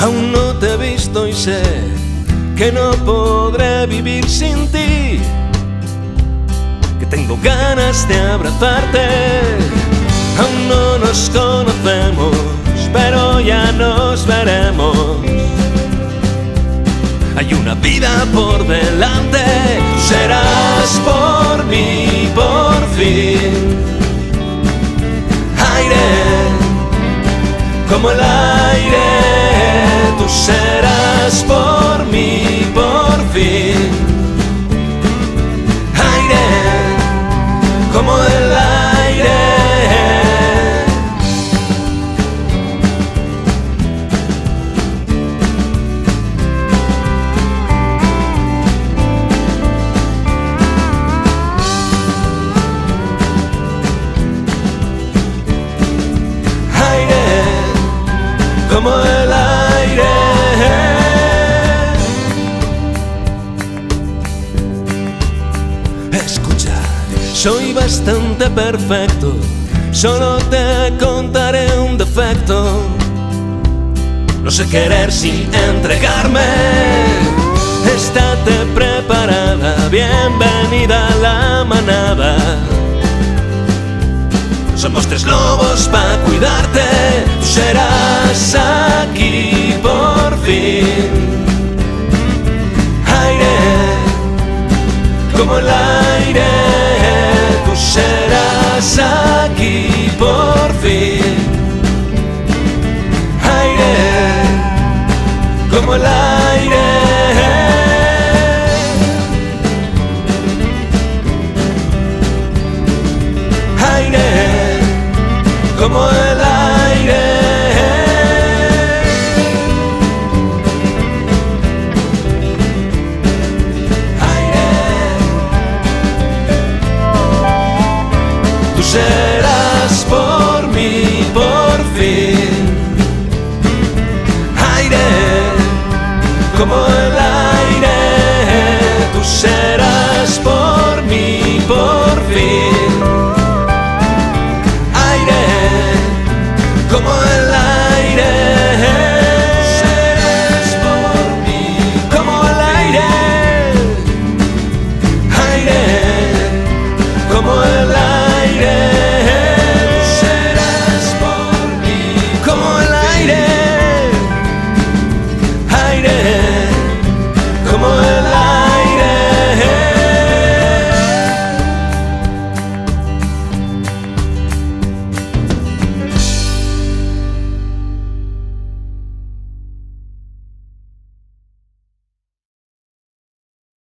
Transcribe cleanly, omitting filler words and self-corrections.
Aún no te he visto y sé que no podré vivir sin ti, que tengo ganas de abrazarte. Aún no nos conocemos, pero ya nos veremos. Hay una vida por delante, tú serás por mí por fin. Aire, como el aire, tú serás por mí por fin. Aire, como el aire. Como el aire. Escucha, soy bastante perfecto, solo te contaré un defecto. No sé querer sin entregarme. Estate preparada, bienvenida a la manada. Somos tres lobos para cuidarte, tú serás aquí por fin. Aire, como el aire, tú serás aquí por fin. Aire, como el aire. Aire, como el aire. Aire, tú serás por mí por fin. Aire, como el aire, tú serás por